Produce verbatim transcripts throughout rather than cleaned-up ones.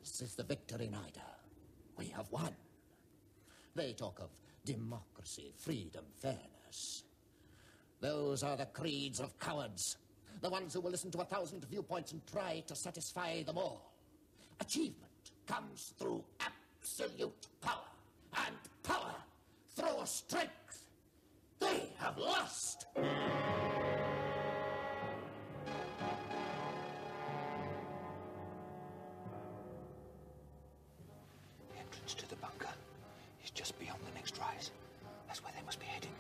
Ours is the victory, Nida. We have won. They talk of democracy, freedom, fairness. Those are the creeds of cowards. The ones who will listen to a thousand viewpoints and try to satisfy them all. Achievement comes through absolute power. And power through strength. They have lost. The entrance to the bunker is just beyond the next rise. That's where they must be heading.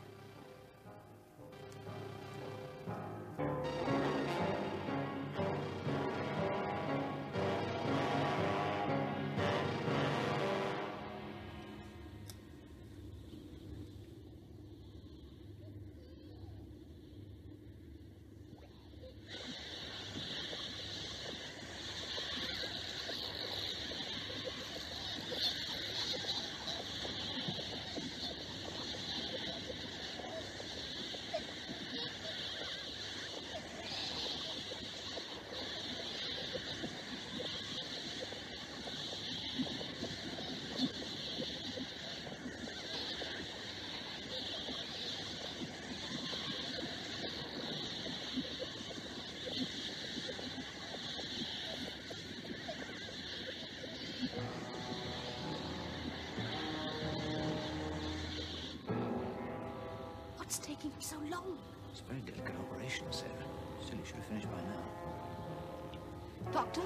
So long. It's a very delicate operation, Sarah. Still, it should have finished by now. Doctor?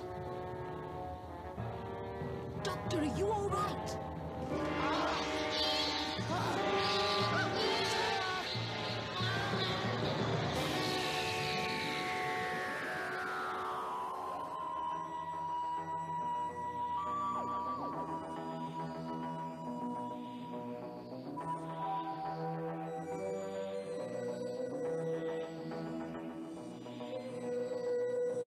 Doctor, are you all right?